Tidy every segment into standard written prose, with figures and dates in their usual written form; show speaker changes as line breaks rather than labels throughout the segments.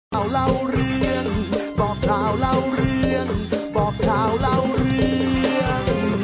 เล่าเรื่องบอกข่าวเล่าเรื่องบอกข่าวเล่าเรื่อง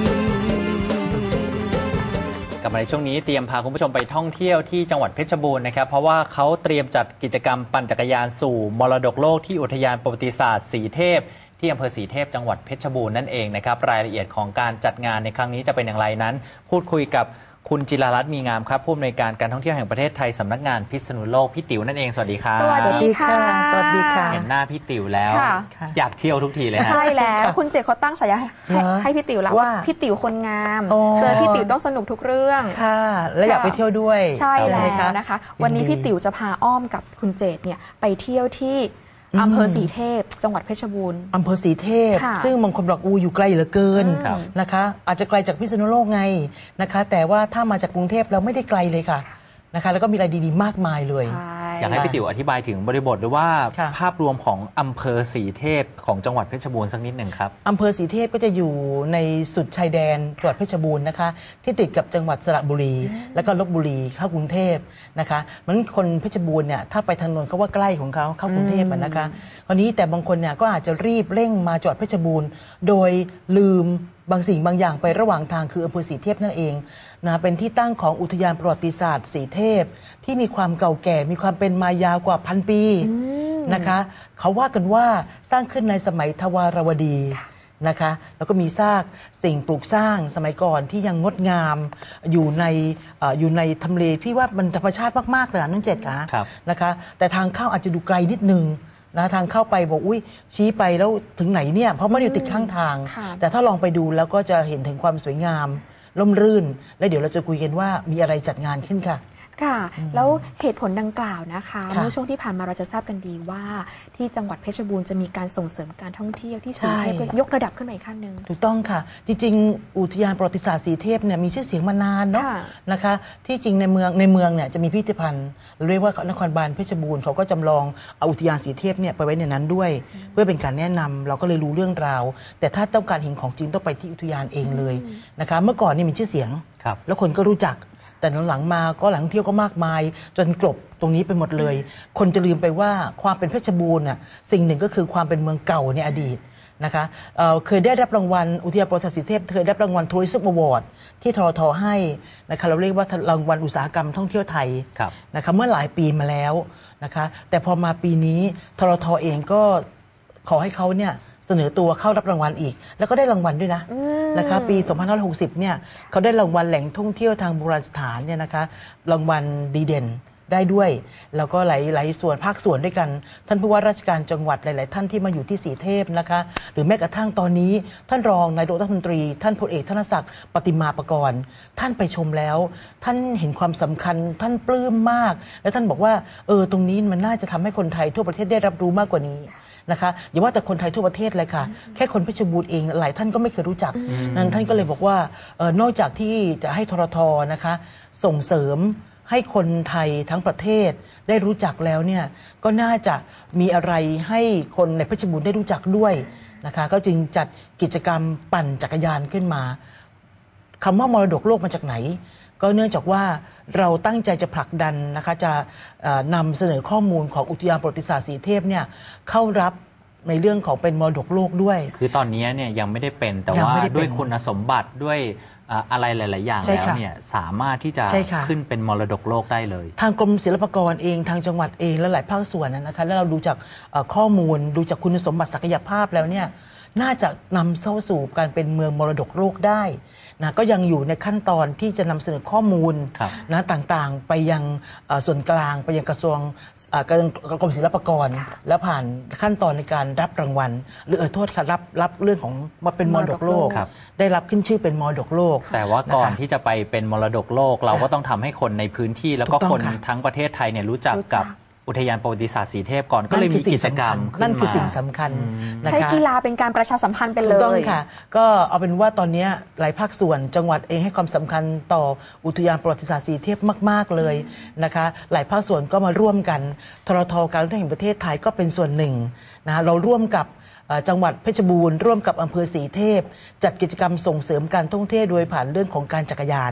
กลับมาในช่วงนี้เตรียมพาคุณผู้ชมไปท่องเที่ยวที่จังหวัดเพชรบูรณ์นะครับเพราะว่าเขาเตรียมจัดกิจกรรมปั่นจักรยานสู่มรดกโลกที่อุทยานประวัติศาสตร์สีเทพที่อำเภอสีเทพจังหวัดเพชรบูรณ์นั่นเองนะครับรายละเอียดของการจัดงานในครั้งนี้จะเป็นอย่างไรนั้นพูดคุยกับคุณจิรารัตน์มีงามครับผู้อำนวยการการท่องเที่ยวแห่งประเทศไทยสำนักงานพิษณุโลกพี่ติ๋วนั่นเองสวัสดีครับ
สวัสดีค่ะ
สวัสดีค่ะ
เห็นหน้าพี่ติ๋วแล้วอยากเที่ยวทุกทีเลยนะ
ใช่แล้วคุณเจเขาตั้งฉายาให้พี่ติ๋วแล้วว่าพี่ติ๋วคนงามเจอพี่ติ๋วต้องสนุกทุกเรื่อง
ค่ะและอยากไปเที่ยวด้วย
ใช่แล้วนะคะวันนี้พี่ติ๋วจะพาอ้อมกับคุณเจตเนี่ยไปเที่ยวที่อำเภอสีเทพจังหวัดเพชรบูรณ์
อำเภอสีเทพซึ่งบางคนบอกอยู่ไกลเหลือเกินนะคะอาจจะไกลจากพิษณุโลกไงนะคะแต่ว่าถ้ามาจากกรุงเทพเราไม่ได้ไกลเลยค่ะนะคะแล้วก็มีอะไรดีๆมากมายเลย
อยากให้พี่ติ๋วอธิบายถึงบริบทหรือว่าภาพรวมของอำเภอสีเทพของจังหวัดเพชรบูรณ์สักนิดหนึ่งครับ
อำเภอสีเทพก็จะอยู่ในสุดชายแดนจังหวัดเพชรบูรณ์นะคะที่ติดกับจังหวัดสระบุรีแล้วก็ลพบุรีเข้ากรุงเทพนะคะเหมือนคนเพชรบูรณ์เนี่ยถ้าไปทางนนท์เขาว่าใกล้ของเขาเข้ากรุงเทพนะคะคราวนี้แต่บางคนเนี่ยก็อาจจะรีบเร่งมาจังหวัดเพชรบูรณ์โดยลืมบางสิ่งบางอย่างไประหว่างทางคืออำเภอสีเทพนั่นเองนะเป็นที่ตั้งของอุทยานประวัติศาสตร์สีเทพที่มีความเก่าแก่มีความเป็นมายาวกว่า1,000 ปีนะคะเขาว่ากันว่าสร้างขึ้นในสมัยทวารวดีนะคะแล้วก็มีซากสิ่งปลูกสร้างสมัยก่อนที่ยังงดงามอยู่ในทำเลพี่ว่ามันธรรมชาติมากๆเลยน้องเจตค่ะนะคะแต่ทางเข้าอาจจะดูไกลนิดนึงนะทางเข้าไปบอกอุ้ยชี้ไปแล้วถึงไหนเนี่ยเพราะมันอยู่ติดข้างทางแต่ถ้าลองไปดูแล้วก็จะเห็นถึงความสวยงามร่มรื่นและเดี๋ยวเราจะคุยกันว่ามีอะไรจัดงานขึ้นค่ะ
ค่ะแล้วเหตุผลดังกล่าวนะคะเมื่อช่วงที่ผ่านมาเราจะทราบกันดีว่าที่จังหวัดเพชรบูรณ์จะมีการส่งเสริมการท่องเที่ยวที่สีเทพยกระดับขึ้นมาอีกขั้นหนึ่ง
ถูกต้องค่ะจริงๆอุทยานประวัติศาสตร์สีเทพเนี่ยมีชื่อเสียงมานานเนาะนะคะที่จริงในเมืองเนี่ยจะมีพิพิธภัณฑ์เรียกว่านครบาลเพชรบูรณ์เขาก็จำลองเอาอุทยานสีเทพเนี่ยไปไว้ในนั้นด้วยเพื่อเป็นการแนะนำเราก็เลยรู้เรื่องราวแต่ถ้าต้องการเห็นของจริงต้องไปที่อุทยานเองเลยนะคะเมื่อก่อนนี่มีชื่อเสียงแล้วคนก็รู้จักแต่หลังมาก็หลังเที่ยวก็มากมายจนกลบตรงนี้ไปหมดเลยคนจะลืมไปว่าความเป็นเพชรบูรณ์น่ะสิ่งหนึ่งก็คือความเป็นเมืองเก่าในอดีตนะคะเคยได้รับรางวัลอุทยานประวัติศาสตร์สีเทพเคยได้รับรางวัลทัวริซึมอวอร์ดที่ททให้นะคะเราเรียกว่ารางวัลอุตสาหกรรมท่องเที่ยวไทยนะคะเมื่อหลายปีมาแล้วนะคะแต่พอมาปีนี้ททเองก็ขอให้เขาเนี่ยเสนอตัวเข้ารับรางวัลอีกแล้วก็ได้รางวัลด้วยนะคะปี2560เนี่ยเขาได้รางวัลแหล่งท่องเที่ยวทางโบราณสถานเนี่ยนะคะรางวัลดีเด่นได้ด้วยแล้วก็หลายส่วนภาคส่วนด้วยกันท่านผู้ว่าราชการจังหวัดหลายๆท่านที่มาอยู่ที่สีเทพนะคะหรือแม้กระทั่งตอนนี้ท่านรองนายกรัฐมนตรีท่านพลเอกธนศักดิ์ปฏิมาประกรณ์ท่านไปชมแล้วท่านเห็นความสำคัญท่านปลื้มมากและท่านบอกว่าตรงนี้มันน่าจะทำให้คนไทยทั่วประเทศได้รับรู้มากกว่านี้นะคะอย่าว่าแต่คนไทยทั่วประเทศเลยค่ะแค่คนเพชรบูรณ์เองหลายท่านก็ไม่เคยรู้จักนั้นท่านก็เลยบอกว่านอกจากที่จะให้ทรทนะคะส่งเสริมให้คนไทยทั้งประเทศได้รู้จักแล้วเนี่ยก็น่าจะมีอะไรให้คนในเพชรบูรณ์ได้รู้จักด้วยนะคะก็จึงจัดกิจกรรมปั่นจักรยานขึ้นมาคำว่ามรดกโลกมาจากไหนก็เนื่องจากว่าเราตั้งใจจะผลักดันนะคะจะนำเสนอข้อมูลของอุทยานประวัติศาสตร์สีเทพเนี่ยเข้ารับในเรื่องของเป็นมรดกโลกด้วย
คือตอนนี้เนี่ยยังไม่ได้เป็นแต่ว่าด้วยคุณสมบัติด้วยอะไรหลายๆอย่างแล้วเนี่ยสามารถที่จะขึ้นเป็นมรดกโลกได้เลย
ทางกรมศิลปากรเองทางจังหวัดเองและหลายภาคส่วนนะคะแล้วเราดูจากข้อมูลดูจากคุณสมบัติศักยภาพแล้วเนี่ยน่าจะนำเข้าสู่การเป็นเมืองมรดกโลกได้นะก็ยังอยู่ในขั้นตอนที่จะนำเสนอข้อมูลนะต่างๆไปยังส่วนกลางไปยังกระทรวงกรมศิลปากรและผ่านขั้นตอนในการรับรางวัลหรือโทษค่ะรับเรื่องของมาเป็นมรดกโลกได้รับขึ้นชื่อเป็นมรดกโลก
แต่ว่าก่อนที่จะไปเป็นมรดกโลกเราก็ต้องทำให้คนในพื้นที่แล้วก็คนทั้งประเทศไทยเนี่ยรู้จักกับอุทยานประวัติศาสตร์สีเทพก่อนก็เลยมีกิจกรรม
นั่นคือสิ่งสำคัญ
ใช้กีฬาเป็นการประชาสัมพันธ์เป็นเลย
ถูกต้องค่ะก็เอาเป็นว่าตอนนี้หลายภาคส่วนจังหวัดเองให้ความสำคัญต่ออุทยานประวัติศาสตร์สีเทพมากๆเลยนะคะหลายภาคส่วนก็มาร่วมกันทรทการท่องเที่ยวแห่งประเทศไทยก็เป็นส่วนหนึ่งนะเราร่วมกับจังหวัดเพชรบูรณ์ร่วมกับอำเภอสีเทพจัดกิจกรรมส่งเสริมการท่องเที่ยวโดยผ่านเรื่องของการจักรยาน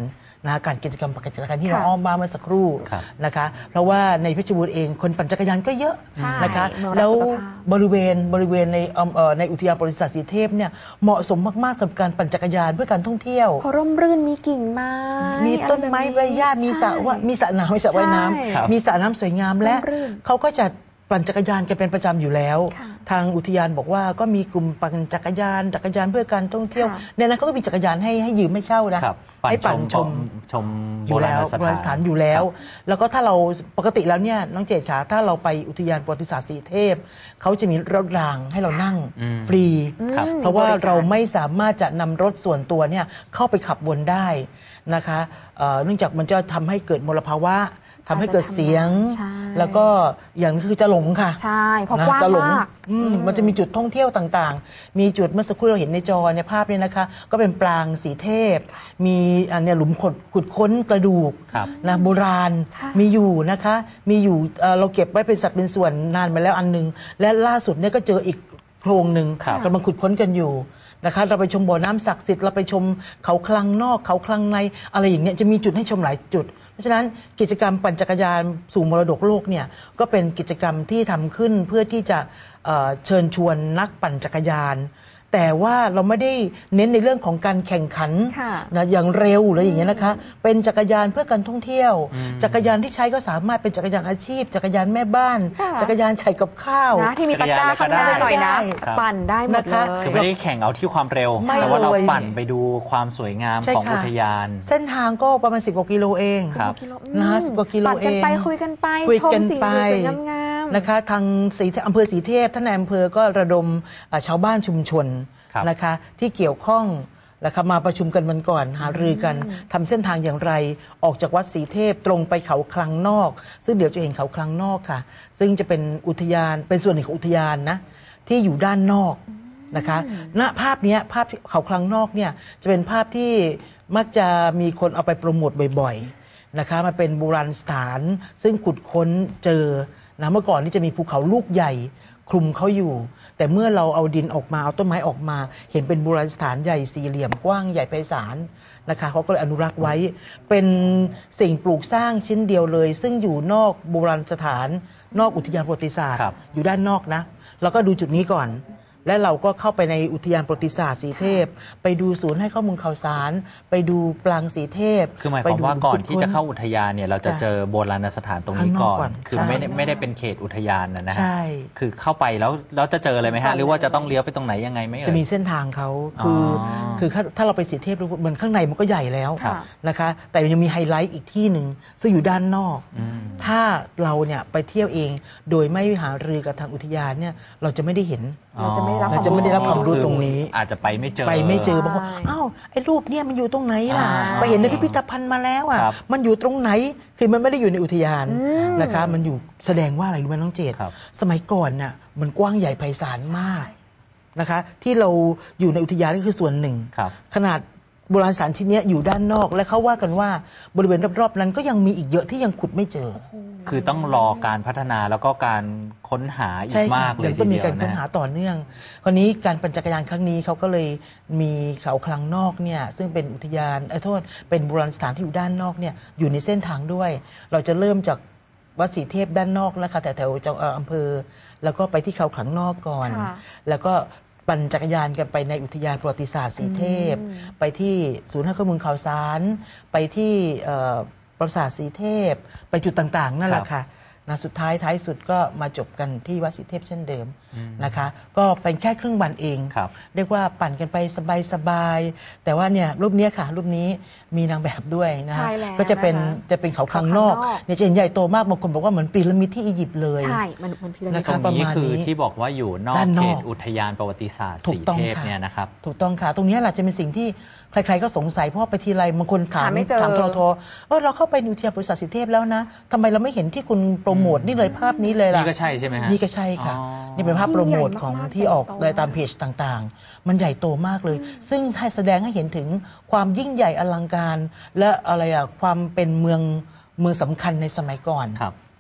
นะการกิจกรรมปั่นจักรยานที่เราอ้อมมาเมื่อสักครู่
ครับ
นะคะเพราะว่าในเพชรบูรณ์เองคนปั่นจักรยานก็เยอะ
ใช่
นะคะ
เมืองรัก
แล้ว
สุขภาพ
บริเวณในอุทยานประวัติศาสตร์สีเทพเนี่ยเหมาะสมมากๆสำหรับการปั่นจักรยานเพื่อการท่องเที่ยว
พอร่มรื่นมีกิ่งไม้
มีต้นไม้
อะ
ใบ
รแบบ
หญ้ามีสระว่ามีสระน้ำมีสระว่ายน้
ใช่
ำมีสระน้ำสวยงามและ
ร่มรื่น
เขาก็จะปั่นจักรยานกันเป็นประจำอยู่แล้ว
ค่ะ
ทางอุทยานบอกว่าก็มีกลุ่มปั่นจักรยานเพื่อการท่องเที่ยว
ค่ะ
ในนั้นเขาก็มีจักรยานให้ยืมให้เช่านะครับ ให้ปั่นชม
ชม
อ
โบ
ยู่
รา
แล้ว
ณส
โบราณส
ถา
ถาน นอยู่แล้ว
ครับ
แล้วก็ถ้าเราปกติแล้วเนี่ยน้องเจตขาถ้าเราไปอุทยานประวัติศาสตร์สีเทพเขาจะมีรถรางให้เรานั่งฟรี
ครับ
เพราะว่า
บริการ
เราไม่สามารถจะนำรถส่วนตัวเนี่ยเข้าไปขับวนได้นะคะเนื่องจากมันจะทำให้เกิดมลภาวะทำให้เกิดเสียง
ใช่
แล้วก็อย่างคือจะหลงค่ะ
ใช่เพราะ
นะ
กว้าง
จะหลง
มาก
มันจะมีจุดท่องเที่ยวต่างๆ มีจุดเมื่อสักครู่เราเห็นในจอเนี่ยภาพนี้นะคะ ก็เป็นปรางสีเทพ มีเนี่ยหลุมขุดค้นกระดูก
ครับ
นะโบราณ
ค่ะ
มีอยู่นะคะมีอยู่เราเก็บไว้เป็นสัดเป็นส่วนนานมาแล้วอันนึง และล่าสุดเนี่ยก็เจออีกโครงหนึ่ง
ครับ
กำลังขุดค้นกันอยู่นะคะเราไปชมบ่อน้ำศักดิ์สิทธิ์เราไปชมเขาคลังนอกเขาคลังในอะไรอย่างเงี้ยจะมีจุดให้ชมหลายจุด เพราะฉะนั้นกิจกรรมปั่นจักรยานสู่มรดกโลกเนี่ยก็เป็นกิจกรรมที่ทำขึ้นเพื่อที่จะเชิญชวนนักปั่นจักรยาน แต่ว่าเราไม่ได้เน้นในเรื่องของการแข่งขัน
ค่ะ
นะอย่างเร็วหรืออย่างเงี้ยนะคะเป็นจักรยานเพื่อการท่องเที่ยว จักรยานที่ใช้ก็สามารถเป็นจักรยานอาชีพ จักรยานแม่บ้าน
ค่ะ
จักรยานใช้กับข้าว
นะที่มีตะกร้าข้างหน้าหน่อยนะ
ครับ
ปั่นได้หมด
นะคะ
เลย
คือไม่ได้แข่งเอาที่ความเร็ว
ไม่
แต่ว่าเรา
เลย
ปั่นไปดูความสวยงาม
ใช่
ของ
ค่ะ
อุทยาน
เส้นทางก็ประมาณ10 กว่ากิโลเอง
ครับ
นะ10 กว่ากิโล
ปั่นกันไป
เอง
คุยกันไป
คุย
ชม
กัน
สิ่ง
ไป
สวยๆงามๆ
นะคะทางอำเภอสีเทพท่านนายอำเภอก็ระดมชาวบ้านชุมชน
ครับ
นะคะที่เกี่ยวข้องนะคะมาประชุมกันวันก่อนหารือกันทำเส้นทางอย่างไรออกจากวัดสีเทพตรงไปเขาคลังนอก ซึ่งเดี๋ยวจะเห็นเขาคลังนอกค่ะ ซึ่งจะเป็นอุทยานเป็นส่วนหนึ่งของอุทยานนะที่อยู่ด้านนอกนะคะณภาพเนี้ยภาพเขาคลังนอกเนี่ยจะเป็นภาพที่มักจะมีคนเอาไปโปรโมทบ่อยๆนะคะมันเป็นโบราณสถานซึ่งขุดค้นเจอนะเมื่อก่อนนี่จะมีภูเขาลูกใหญ่คลุมเขาอยู่ แต่เมื่อเราเอาดินออกมาเอาต้นไม้ออกมา เห็นเป็นโบราณสถานใหญ่สี่เหลี่ยมกว้างใหญ่ไพศาลนะคะเขาก็เลยอนุรักษ์ไว้ เป็นสิ่งปลูกสร้างชิ้นเดียวเลย ซึ่งอยู่นอกโบราณสถานนอกอุทยานประวัติศาสตร์
ครับ
อยู่ด้านนอกนะเราก็ดูจุดนี้ก่อน และเราก็เข้าไปในอุทยานประวัติศาสตร์สีเทพ ไปดูศูนย์ให้ข้อมูลข่าวสาร ไปดูปรางสีเทพ
คือหมายความว่าก่อนที่จะเข้าอุทยานเนี่ยเราจะ
จ้ะ
เจอโบราณสถานตรงนี้
ข้างน
ก่
อ
อก
ก่อน
น คือ
ใช่
ไม่ได้เป็นเขตอุทยานนะฮะ
ใช่
คือเข้าไปแล้วจะเจอเลยไหมฮะ หรือว่าจะต้องเลี้ยวไปตรงไหนยังไงไหมเอ่ย
จะมีเส้นทางเขาคือถ้าเราไปสีเทพเหมือนข้างในมันก็ใหญ่แล้ว
ครับ
นะคะแต่ยังมีไฮไลท์อีกที่หนึ่งซึ่งอยู่ด้านนอก ถ้าเราเนี่ยไปเที่ยวเองโดยไม่หารือกับทางอุทยานเนี่ยเราจะไม่ได้เห็น
เราจะไม่ได้รับ
เราจะไม่ได้รับความรู้
คือ
ตรงนี้
อาจจะไปไม่เจอ
ไปไม่เจอบางคน
ใช่
อ้าวไอ้รูปเนี่ยมันอยู่ตรงไหนล่ะ
อ่า
ไปเห็นในพิพิธภัณฑ์มาแล้วอ่ะ
ครับ
มันอยู่ตรงไหนคือมันไม่ได้อยู่ในอุทยานนะคะมันอยู่แสดงว่าอะไรรู้ไหมน้องเจต
ครับ
สมัยก่อนน่ะมันกว้างใหญ่ไพศาลมากนะคะที่เราอยู่ในอุทยานก็คือส่วนหนึ่ง
ครับ
ขนาดโบราณสถานชิ้นเนี้ยอยู่ด้านนอกและเขาว่ากันว่าบริเวณรอบๆนั้นก็ยังมีอีกเยอะที่ยังขุดไม่เจอ
คือต้องรอการพัฒนาแล้วก็การค้นหาอี
ใช่
ก
ค่ะ
มากเลย
ยัง
ที
ต้องมี
เดีย
การ
ว
ค้น
นะ
หาต่อเนื่อง คราวนี้การปั่นจักรยานครั้งนี้เขาก็เลยมีเขาคลังนอกเนี่ยซึ่งเป็นอุทยานโทษเป็นโบราณสถานที่อยู่ด้านนอกเนี่ยอยู่ในเส้นทางด้วย เราจะเริ่มจากวัดศรีเทพด้านนอกนะคะแถวๆจังอำเภอ แล้วก็ไปที่เขาคลังนอกก่อน
ค่ะ
แล้วก็ปั่นจักรยานกันไปในอุทยานประวัติศาสตร์ศรีเทพ ไปที่ศูนย์ให้ข้อมูลข่าวสาร ไปที่ปราสาทศรีเทพ ไปจุดต่างๆนั่นแหละค่ะนะสุดท้ายสุดก็มาจบกันที่วัดศรีเทพเช่นเดิมนะคะ ก็เป็นแค่ครึ่งวันเอง
ครับ
เรียกว่าปั่นกันไปสบายๆแต่ว่าเนี่ยรูปเนี้ยค่ะ รูปนี้มีนางแบบด้วยนะ
ใช่
คะ
แล้ว
ก็จะเป็น
นะคะ
จะเป็นเขาคลังนอก
เขาคลังนอก
เนี่ยจะเห็นใหญ่โตมากบางคนบอกว่าเหมือนพีระมิดที่อียิปต์เลย
ใช่มันพีระมิด
นะ
ต
คะ
รงนี้
ประมาณ
คือ
นี้
ที่บอกว่าอยู่นอก
ด้านน
เข
อก
ตอุทยานประวัติศาสตร์
ถู
สี
กต้อง
เทพ
ค่ะ
เนี่ยนะครับ
ถูกต้องค่ะ ตรงนี้แหละจะเป็นสิ่งที่ใครๆก็สงสัยเพราะว่าไปทีไรบางคนถาม
หาไม่เจอ
ถามทเราเข้าไปอุทยานประวัติศาสตร์ศรีเทพแล้วนะทำไมเราไม่เห็นที่คุณโปรโมทนี่เลยภาพนี้เลยล่ะ
นี่ก็ใช่ใช่ไหมฮะ
นี่ก็ใช่ค่ะ
อ๋อ
นี่เป็นภาพโปรโมทของ
ยิ่งใหญ่มากๆ
ที่ออก
ใหญ่โต
ในตามเพจต่างๆ มันใหญ่โตมากเลย ซึ่งให้แสดงให้เห็นถึงความยิ่งใหญ่อลังการ และอะไรอะความเป็นเมืองสำคัญในสมัยก่อน
ครับ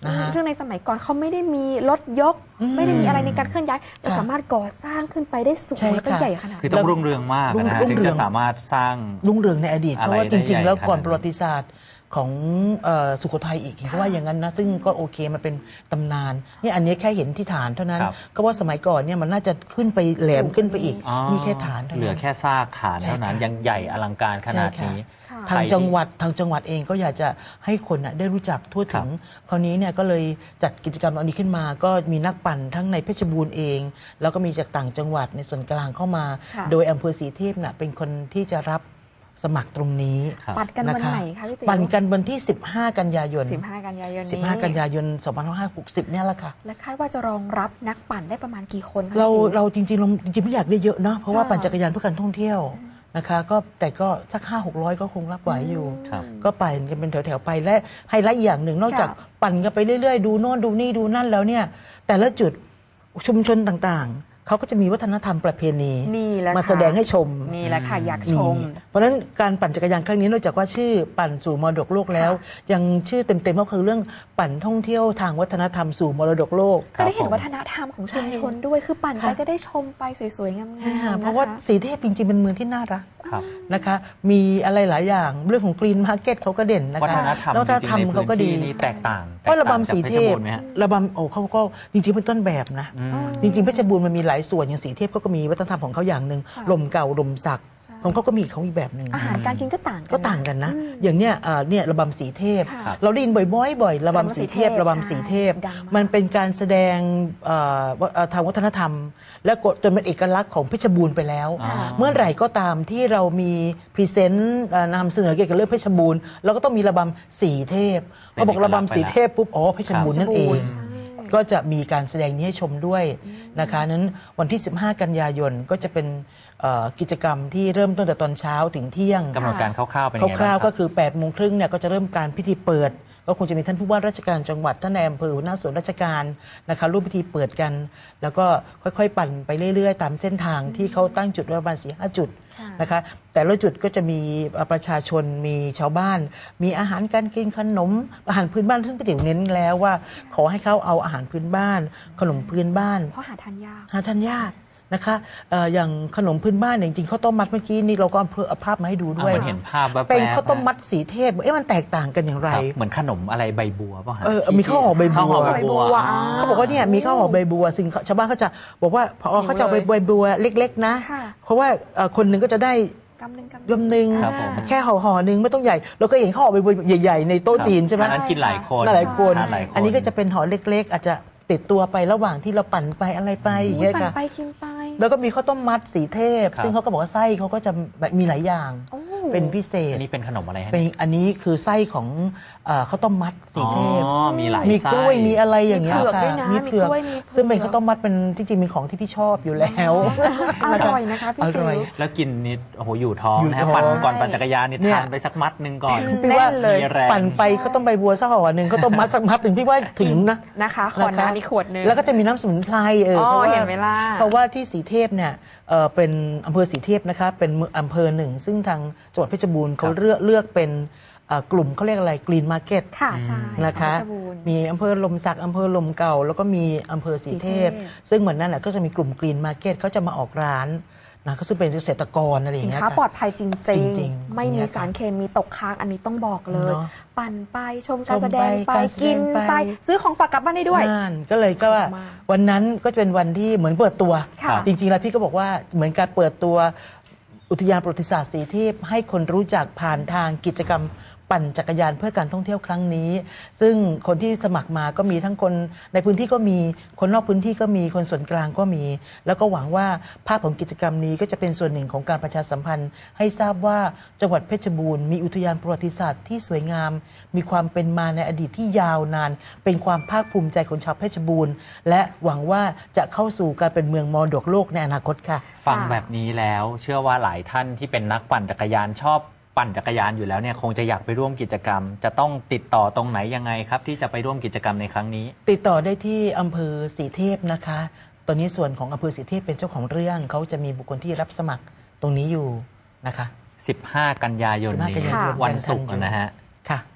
นะฮะ
ซึ่งในสมัยก่อนเขาไม่ได้มีรถยก ไม่ได้มีอะไรในการเคลื่อนย้ายแต่สามารถก่อสร้างขึ้นไปได้สูง
ใช่
แล้วก็
ค่ะ
ใหญ่ขนาด
คือ
นี้
ต้องรุ่งเรืองมากนะฮะ
รุ่ง
ถึง
เรื
จะ
อง
สามารถสร้าง
รุ่งเรืองในอดีต
อะไร
เพราะว่าจริง ๆ แล้ว
ได้ใหญ่
ก่อน
ขนาดนี้
ประวัติศาสตร์ของสุโขทัยอีกเห็นเขาว่าอย่างนั้นนะซึ่งก็โอเคมันเป็นตำนานนี่อันนี้แค่เห็นที่ฐานเท่านั้น
ครับ
ก็ว่าสมัยก่อนเนี่ยมันน่าจะขึ้นไปแหลมขึ้นไปอีก
อ๋อ
มีแค่ฐานเท่านั้น
เหลือแค่ซากฐานเท่านั้น
ใช่ค่ะ
ยังใหญ่อลังการขนาดนี้
ค่ะ
ทางจังหวัดเองก็อยากจะให้คนน่ะได้รู้จักทั่วถึง คราวนี้เนี่ยก็เลยจัดกิจกรรมอันนี้ขึ้นมา ก็มีนักปั่นทั้งในเพชรบูรณ์เอง แล้วก็มีจากต่างจังหวัดในส่วนกลางเข้ามา
ค่ะ
โดยอำเภอศรีเทพน่ะเป็นคนที่จะรับสมัครตรงนี้
ครับ
ปัดกันวัน
นะคะ
ไหนคะพี่ติ๋ว
ปั่นกันวันที่ 15 กันยายน
15 กันยายนนี้
15 กันยายน 2560 เนี่ยแหละค่ะ
และคาดว่าจะรองรับนักปั่นได้ประมาณกี่คนคะ
เรา
พี่ติ๋ว
เราจริงๆไม่อยากได้เยอะเนาะเพราะว่า
ค่ะ
ปั่นจักรยานเพื่อการท่องเที่ยวนะคะก็แต่ก็สัก 500-600 ก็คงรับไหวอยู่
ครับ
ก็ปั่นกันเป็นแถวๆไปและไฮไลท์อย่างหนึ่งนอกจากปั่นกันไปเรื่อยๆ ดูโน่นดูนี่ดูนั่นแล้วเนี่ยแต่ละจุดชุมชนต่างๆ เขาก็จะมีวัฒนธรรมประเพณี
นี่แหละ
มา
ค่ะ
แสดงให้ชม
นี่แหละค่ะอยากชม
เพราะฉะนั้นการปั่นจักรยานครั้งนี้นอกจากว่าชื่อปั่นสู่มรดกโลกแล้ว ยังชื่อเต็มๆก็คือเรื่องปั่นท่องเที่ยวทางวัฒนธรรมสู่มรดกโลก
ก็ได้เห็นวัฒนธรรมของชุมชนด้วยคือปั่นไป
ค่ะ
ก็ได้ชมไปสวยๆงามๆ
เพราะว่า
นะคะ
สีเทพจริงๆเป็นเมืองที่น่ารัก
ครับ
นะคะมีอะไรหลายอย่างเรื่องของกรีนมาร์เก็ตเขาก็เด่นนะ
วัฒ
คะ
นธรรม
วัฒนธรรม
จริงๆใน
เขาก็
พื้น
ดี
ที่นี้แตกต่าง
เพราะระบำสีเทพ
จากพชรบูรณ์ไหมฮะ
ระบำเขาก็จริงๆเป็นต้นแบบนะ จริงๆเพชรบูรณ์มันมีหลายส่วนอย่างสีเทพก็มีวัฒนธรรมของเขาอย่างหนึ่ง
ค่ะ
ลมเก่าลมสัก
ใช่
ของเขาก็มีเขาอีกแบบหนึ่ง
อาหารการกินก็ต่างกัน
ก็ต่างกันนะ อย่างเนี้ยเนี่ยระบำสีเทพ
ค่ะ
เราได้ยินบ่อยๆระบำสีเทพระบำสีเทพ
ดังมาก
มันเป็นการแสดงทางวัฒนธรรม และกฎจนเป็นเอกลักษณ์ของเพชรบูรณ์ไปแล้ว
อ่า
เมื่อไหร่ก็ตามที่เรามีพรีเซนต์นำเสนอเกี่ยวกับเรื่องเพชรบูรณ์เราก็ต้องมีระบำสีเทพพอบอกระบำสีเทพปุ๊บอ๋อเพชรบูรณ์นั่นเอง ก็จะมีการแสดงนี้ให้ชมด้วยนะคะนั้นวันที่ 15 กันยายนก็จะเป็นกิจกรรมที่เริ่มต้นแต่ตอนเช้าถึงเที่ยง
กำหนดการคร่าวๆเป็นยังไง
คร่าวๆ
บ้
ก็
งบ
คือ 8 โมงครึ่งเนี่ยก็จะเริ่มการพิธีเปิด ก็คงจะมีท่านผู้ว่าราชการจังหวัดท่านนายอำเภอหัวหน้าส่วนราชการนะคะร่วมพิธีเปิดกัน แล้วก็ค่อยๆ ปั่นไปเรื่อยๆ ตามเส้นทางที่เขาตั้งจุดไว้ประมาณ 4-5 จุดนะคะแต่ละจุดก็จะมีประชาชนมีชาวบ้าน มีอาหารการกินขนมอาหารพื้นบ้านซึ่งพี่ติ๋วเน้นแล้วว่า ขอให้เขาเอาอาหารพื้นบ้าน ขนมพื้นบ้าน
เพราะหาทานยาก
หาทานยากนะคะอย่างขนมพื้นบ้านเนี่ยจริงๆข้าวต้มมัดเมื่อกี้นี่เราก็เอาภาพมาให้ดูด้วย
เหมือนเห็นภาพแวบๆ
เป็นข้าวต้มมัดสีเทพเอ๊ะมันแตกต่างกันอย่างไร
ครับเหมือนขนมอะไรใบบัวป่ะฮะ
มีข้าวห่อใบบัว
ข้าวห่อใบบัว
ใบบัว
อ๋อ
เขาบอกว่าเนี่ยมีข้าวห่อใบบัวซึ่งชาวบ้านเขาจะบอกว่าพอเขาจะเอาใบบัวเล็กๆนะ
ค่ะ
เพราะว่าคนหนึ่งก็จะได้
กำหนึ่งกำ
ยมหนึ่ง
ครับผม
แค่ห่อหนึ่งไม่ต้องใหญ่เราก็เห็นข้าวห่อใบบัวใหญ่ๆในโต๊ะจีนใช่ไหม
อันนั้นกินหลายคน
หลายคน
ทานหลายคน
อันนี้ก็จะเป็นห่อเล็กๆ อาจจะติดตัวไประหว่างที่เราปั่นไปอะไรไปอย่าง
อุ๊
เงี้
ย
ย
ปั่น
ค่ะ
ไปกินไป
แล้วก็มีข้าวต้มมัดสีเทพ
ครับ
ซึ่งเขาก็บอกว่าไส้เขาก็จะแบบมีหลายอย่าง
โอ้
เป็นพิเศษ
อันนี้เป็นขนมอะไรฮะ
เป็นอันนี้คือไส้ของข้าวต้มมัดสีเทพ
อ๋อมีหลาย
มี
ไส้
กล้วยมีอะไรอย่างเงี้ย
มีเผือก
ค่ะ
ด้วยนะ
มีเผือก
มีกล้วยมีเผือก
ซึ่งเป็นข้าวต้มมัดเป็นที่จริงเป็นของที่พี่ชอบอยู่แล้ว
อร่อยนะคะพี่
อ
ติ๋
ร่
ว
อย
แล้วกินนิดโอ้โหอยู่ท้อง
อยู่
นะฮะ
ท้อง
ปั่นก่อนปั่นจักรยานนี่
เนี่ย
ทานไปสักมัดหนึ่งก่อน
พี่ว่า
แน่นเลย
มีแรง
ปั่นไปข้าวต้มใบบัวสักห่อหนึ่งข้าวต้มมัดสักมัดหนึ่งพี่ว่าถึงนะ
นะคะขวด
นะคะ
น้ำอีกขวดหนึง
แล้วก็จะมีน้ำสมุนไพร
อ๋อ
เพราะว่า
เห็นไหมล่ะ
เพราะว่าที่สีเทพเนี่ยเป็นอำเภอสีเทพนะคะเป็นอำเภอหนึ่ง ซึ่งทางจังหวัดเพชรบูรณ์เขาเลือกเป็นกลุ่มเขาเรียกอะไรกรีนมาร์เก็ต
ค่ะใช่
นะคะ
เพชรบูรณ์
มีอำเภอลมสักอำเภอลมเก่า แล้วก็มีอำเภอสีเทพ
สีเทพ
ซึ่งเหมือนนั่นแหละก็จะมีกลุ่มกรีนมาร์เก็ตเขาจะมาออกร้านนะก็ซึ่งเป็นเกษตรกรอะไรอย่าง
สิน
เงี้ย
ค้า
ค่ะ
ปลอดภัยจริง
จริงๆ
ไม่มี
เนี่ยค่ะ
สารเคมีตกค้างอันนี้ต้องบอกเลย
เนอะ
ปั่นไปชมการแสดง
ชมไป
ไป
การแสดง
กิน
ไป
ไป ซื้อของฝากกลับบ้านได้ด้วย
นั่นก็เลยก็ว่า
มาก
วันนั้นก็จะเป็นวันที่เหมือนเปิดตัว
ค่ะ
จริงๆแล้วพี่ก็บอกว่าเหมือนการเปิดตัวอุทยานประวัติศาสตร์สีเทพให้คนรู้จักผ่านทางกิจกรรมปั่นจักรยานเพื่อการท่องเที่ยวครั้งนี้ ซึ่งคนที่สมัครมาก็มีทั้งคนในพื้นที่ก็มีคนนอกพื้นที่ก็มีคนส่วนกลางก็มี แล้วก็หวังว่าภาพของกิจกรรมนี้ก็จะเป็นส่วนหนึ่งของการประชาสัมพันธ์ ให้ทราบว่าจังหวัดเพชรบูรณ์มีอุทยานประวัติศาสตร์ที่สวยงาม มีความเป็นมาในอดีตที่ยาวนาน เป็นความภาคภูมิใจของชาวเพชรบูรณ์ และหวังว่าจะเข้าสู่การเป็นเมืองมรดกโลกในอนาคตค่ะ
ฟังแบบนี้แล้วเชื่อว่าหลายท่านที่เป็นนักปั่นจักรยานชอบปั่นจักรยานอยู่แล้วเนี่ยคงจะอยากไปร่วมกิจกรรม จะต้องติดต่อตรงไหนยังไงครับ ที่จะไปร่วมกิจกรรมในครั้งนี้
ติดต่อได้ที่อำเภอศรีเทพนะคะ ตอนนี้ส่วนของอำเภอศรีเทพเป็นเจ้าของเรื่องเขาจะมีบุคคลที่รับสมัครตรงนี้อยู่นะคะ
15 กันยายน
15
นี้
กันยายน
วันศุกร์นะฮะ
ค่ะ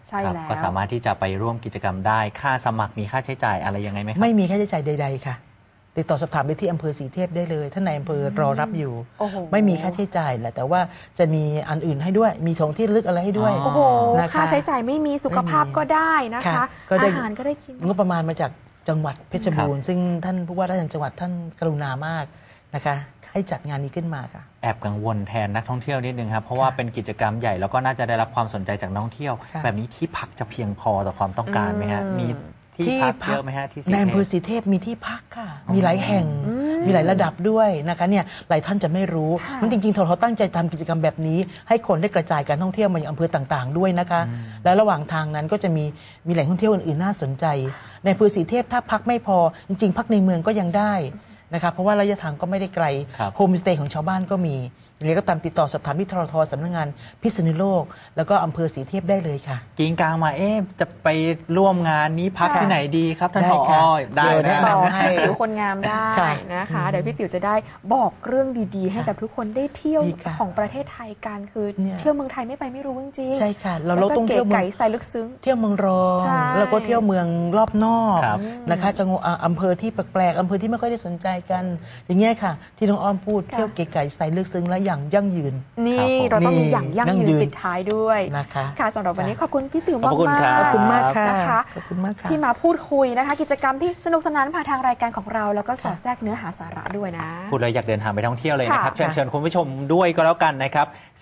ใช่
ครับ
แล้ว
ก็สามารถที่จะไปร่วมกิจกรรมได้ค่าสมัครมีค่าใช้จ่ายอะไรยังไงไหมครับ
ไม่มีค่าใช้จ่ายใดๆค่ะติดต่อสอบถามไปที่อำเภอสีเทพได้เลยท่านนายอำเภอรอรับอยู่
โอ้โห
ไม่มีค่าใช้จ่ายแหละแต่ว่าจะมีอันอื่นให้ด้วยมีของที่ระลึกอะไรให้ด้วย
โอ้โห
นะคะ
ค่าใช้จ่ายไม่มีสุขภาพก็ได้นะคะ
ค่ะก็ได้
อาหารก็ได้กิน
งบประมาณมาจากจังหวัดเพชรบูรณ์ซึ่งท่านผู้ว่าราชการจังหวัดท่านกรุณามากนะคะให้จัดงานนี้ขึ้นมาค่ะ
แอบกังวลแทนนักท่องเที่ยวนิดนึงครับเพราะว่าเป็นกิจกรรมใหญ่แล้วก็น่าจะได้รับความสนใจจากนักท่องเที่ยว
ค่ะ
แบบนี้ที่พักจะเพียงพอต่อความต้องการไหมฮะมีที่พักเยอะไหมฮะที่สี
ใน
เท
อำเภอ
พ
สีเทพมีที่พักค่ะ มีหลายแห่ง มีหลายระดับด้วยนะคะเนี่ยหลายท่านจะไม่รู้
ค่ะ
มันจริงๆเราตั้งใจทำกิจกรรมแบบนี้ ให้คนได้กระจายการท่องเที่ยวมายังอำเภอต่างๆด้วยนะคะ และระหว่างทางนั้นก็จะมีแหล่งท่องเที่ยวอื่นๆน่าสนใจ ในอำเภอสีเทพถ้าพักไม่พอจริงๆ พักในเมืองก็ยังได้นะคะเพราะว่าระยะทางก็ไม่ได้ไกล
ครับ
โฮมสเตย์ของชาวบ้านก็มีอย่างไรก็ตามติดต่อสอบถามที่ทรทสำนักงานพิษณุโลก แล้วก็อำเภอสีเทพได้เลยค่ะ
กิ้งกลางมาจะไปร่วมงานนี้พัก
ค่ะ
ที่ไหนดีครับท่าน
ได้
ผอ
ค่ะ
ได้
เดี๋ยวแนะ
นะ
นำ
บอก
ให้
พี่ติ๋วคนงามได้
ค่ะ
นะคะ เดี๋ยวพี่ติ๋วจะได้บอกเรื่องดีๆ ให้กับทุกคนได้เที่ยว
ดีค่ะ
ของประเทศไทยกันคือ
เนี่ย
เที่ยวเมืองไทยไม่ไปไม่รู้จริงๆ
ใช่ค่ะเรา
แล้วก็
ต้อง
เก๋
เที่ยวเมือง
ไก่สไตล์ลึกซึ้ง
เที่ยวเมืองรอง
ใช่
แล้วก็เที่ยวเมืองรอบนอก
ครับ
นะคะจังหวัดอำเภอที่แปลกๆอำเภอที่ไม่ค่อยได้สนใจกัน อย่างเงี้ยค่ะ ที่น้องอ้อมพูด
ค่ะ
เที่ยวเก๋ไก่สไตล์ลึกซึ้งและอย่างยั่งยืน
นี่
ครับผม
เราต้องมีอย่างยั่ง
ยั่งยื
ยืน
น
ปิดท้ายด้วย
นะคะ
ค่ะสำหรับวันนี้ขอบคุณพี่ติ๋ว
ขอบคุณ
มาก
ครับ
ๆ
ขอบคุณมากค่ะ
นะคะ
ขอบคุณมากค่ะ
ที่มาพูดคุยนะคะ กิจกรรมที่สนุกสนานผ่านทางรายการของเรา แล้วก็สอดแทรกเนื้อหาสาระด้วยนะ
พูดเลยอยากเดินทางไปท่องเที่ยวเลยนะครับ
ค่ะ
เชิญคุณผู้ชมด้วยก็แล้วกันนะครับ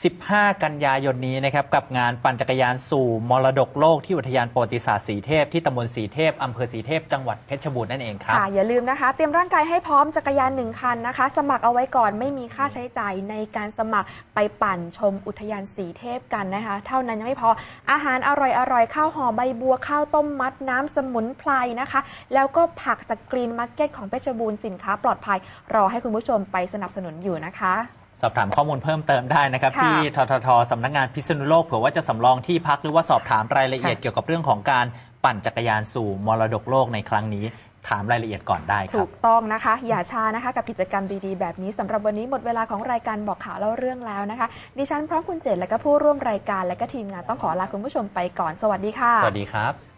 15 กันยายนนี้นะครับกับงานปั่นจักรยานสู่มรดกโลกที่อุทยานประวัติศาสตร์สีเทพที่ตำบลสีเทพอำเภอสีเทพจังหวัดเพชรบูรณ์นั่นเองครับ
ค่ะอย่าลืมนะคะ เตรียมร่างกายให้พร้อมจักรยาน1 คันนะคะ สมัครเอาไว้ก่อนไม่มีค่าใช้จ่ายในการสมัครไปปั่นชมอุทยานสีเทพกันนะคะ เท่านั้นยังไม่พออาหารอร่อยๆข้าวห่อใบบัวข้าวต้มมัดน้ำสมุนไพรนะคะ แล้วก็ผักจากกรีนมาร์เก็ตของเพชรบูรณ์สินค้าปลอดภัย รอให้คุณผู้ชมไปสนับสนุนอยู่นะคะ
สอบถามข้อมูลเพิ่มเติมได้นะครับ
ค่ะ
ที่ทททสำนักงานพิษณุโลกเผื่อว่าจะสำรองที่พักหรือว่าสอบถามรายละเอียด
ค่ะ
เกี่ยวกับเรื่องของการปั่นจักรยานสู่มรดกโลกในครั้งนี้ถามรายละเอียดก่อนได้ค
ถู
รับ
กต้องนะคะ อย่าช้านะคะกับกิจกรรมดีๆ แบบนี้สำหรับวันนี้หมดเวลาของรายการบอกข่าวเล่าเรื่องแล้วนะคะ ดิฉันพร้อมคุณเจตและก็ผู้ร่วมรายการและก็ทีมงานต้องขอลาคุณผู้ชมไปก่อนสวัสดีค่ะ
สวัสดีครับ